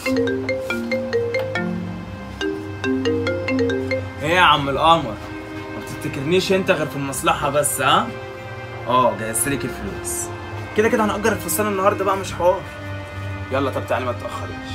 ايه يا عم القمر، ما بتفتكرنيش انت غير في المصلحه بس؟ ها جهزتلك الفلوس. كده كده هنأجر الفستان النهارده بقى، مش حوار. يلا طب تعالي ما تتأخريش.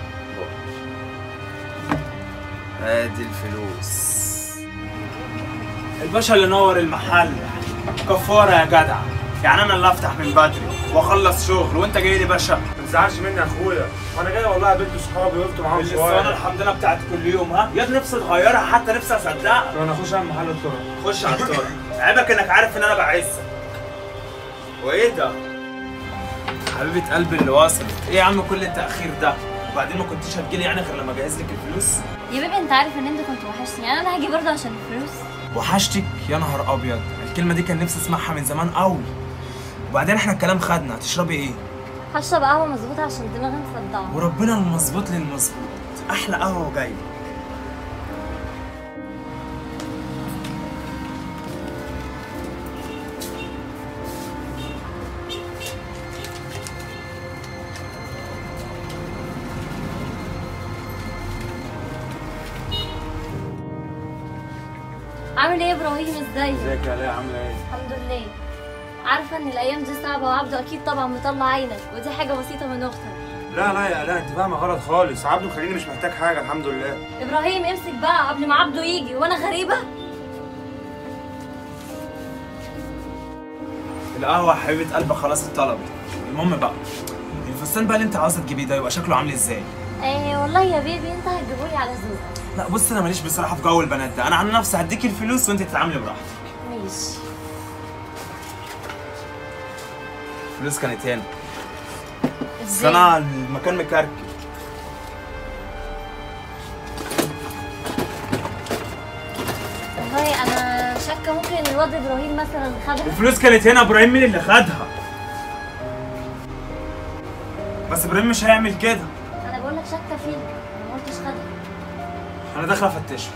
ادي الفلوس. الباشا اللي نور المحل كفاره يا جدع، يعني انا اللي افتح من بدري واخلص شغل وانت جاي لي باشا؟ ما تزعلش مني يا اخويا، وانا جاي والله قابلت صحابي وقفت معاهم شويه. الاسطوانه الحمد لله بتاعت كل يوم. ها يا ابني نفسي تغيرها، حتى نفسي اصدقك. طب انا اخش اعمل محل الطرق. خش على الطرق. عيبك انك عارف ان انا بعزك. وايه ده؟ حبيبه قلبي اللي وصلت. ايه يا عم كل التاخير ده؟ وبعدين ما كنتيش هتجيلي يعني غير لما اجهز لك الفلوس؟ يا بيبي انت عارف ان انت كنت وحشتني، يعني انا هاجي برضه عشان الفلوس. وحشتك؟ يا نهار ابيض، الكلمه دي كان نفسي اسمعها من زمان قوي. وبعدين احنا الكلام خدنا، هتشربي ايه؟ هشرب قهوه مظبوطه عشان دماغي مصدعه. وربنا المظبوط للمظبوط، احلى قهوه وجايه. عامل ايه يا ابراهيم؟ ازيك؟ ازيك يا علاء، عامله ايه؟ الحمد لله. عارفه ان الايام دي صعبه وعبده اكيد طبعا مطلع عينك، ودي حاجه بسيطه من اختك. لا يا علاء، انت فاهمه غلط خالص. عبده مخليني مش محتاج حاجه الحمد لله. ابراهيم امسك بقى قبل ما عبده يجي، وانا غريبه؟ القهوه حبيبه قلبي خلاص اتطلبت. المهم بقى الفستان بقى اللي انت عاوزه تجيبيه ده يبقى شكله عامل ازاي؟ والله يا بيبي انت هتجيبولي على ذوقك. لا بص، انا ماليش بصراحه في جو البنات ده، انا عن نفسي هديكي الفلوس وانت تتعاملي براحتك. ماشي. الفلوس كانت هنا بس ازاي؟ انا المكان مكركب. والله انا شاكه ممكن الواد ابراهيم مثلا خدها. الفلوس كانت هنا، ابراهيم مين اللي خدها؟ بس ابراهيم مش هيعمل كده. انا بقول لك شاكه فيك، انا ما قلتش خدها. انا داخل افتشه.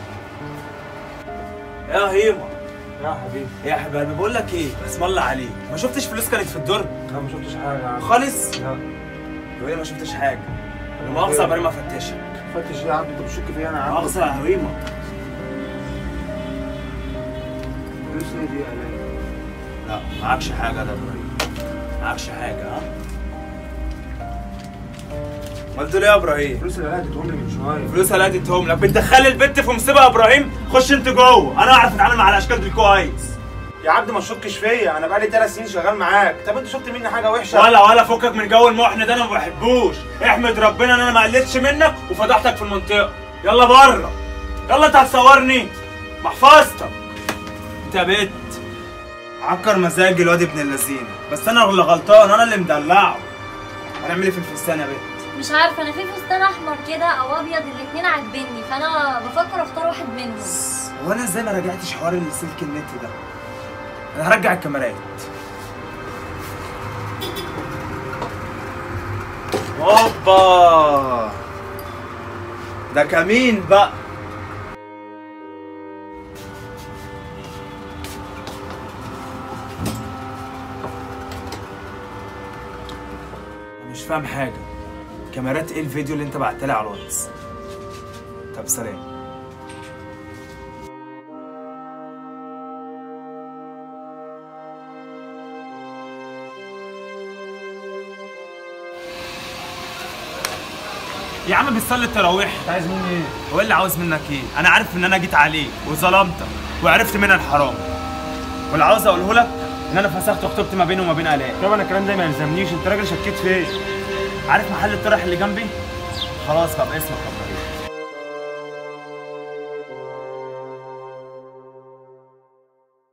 يا هيما يا حبيبي. يا حبيبي، بقول لك ايه، اسم الله عليك، ما شفتش فلوس كانت في الدرج؟ لا ما شفتش حاجه يا عم خالص؟ لا. يقول لي ما شفتش حاجه. مؤاخذه ابراهيم افتشك. فتش ايه يا عم؟ انت بتشك فيا انا يا عم؟ مؤاخذه يا هيما. فلوس ايه دي يا علاء؟ لا معكش حاجه ده ابراهيم، معكش حاجه. ها قلت له ايه يا ابراهيم؟ فلوس اللي اديتهم لي من شويه. فلوس اللي اديتهم لك بتدخلي البنت في مصيبه يا ابراهيم؟ خش انت جوه، انا اعرف اتعامل مع الاشكال دي كويس. يا عبد ما تشكش فيا، انا بقالي 3 سنين شغال معاك. طب انت شفت مني حاجه وحشه؟ ولا فكك من جو المحن ده، انا ما بحبوش. احمد ربنا ان انا ما قلتش منك وفضحتك في المنطقه. يلا بره، يلا انت هتصورني محفظتك. انت يا بت عكر مزاج الواد ابن اللذينه، بس انا اللي غلطان، انا اللي مدلعه. هنعمل ايه في الفستان يا بت؟ مش عارفه، انا في فستان احمر كده او ابيض، الاتنين عاجبني، فانا بفكر اختار واحد منهم. هو انا ازاي ما راجعتش حوار السلك النت ده؟ انا هرجع الكاميرات. اوبا، ده كمين بقى. مش فاهم حاجه، كاميرات ايه الفيديو اللي انت بعتلي على الواتس؟ طب سلام. يا عم بتصلي التراويح، انت عايز مني ايه؟ هو إيه اللي عاوز منك ايه؟ انا عارف ان انا جيت عليك وظلمتك وعرفت منها الحرام، واللي عاوز اقوله لك ان انا فسخت خطوبتي ما بيني وما بين الاء. طبعا انا الكلام ده ما يلزمنيش، انت راجل شكيت فيا. عارف محل الطرح اللي جنبي؟ خلاص بقى باسمك يا ابراهيم.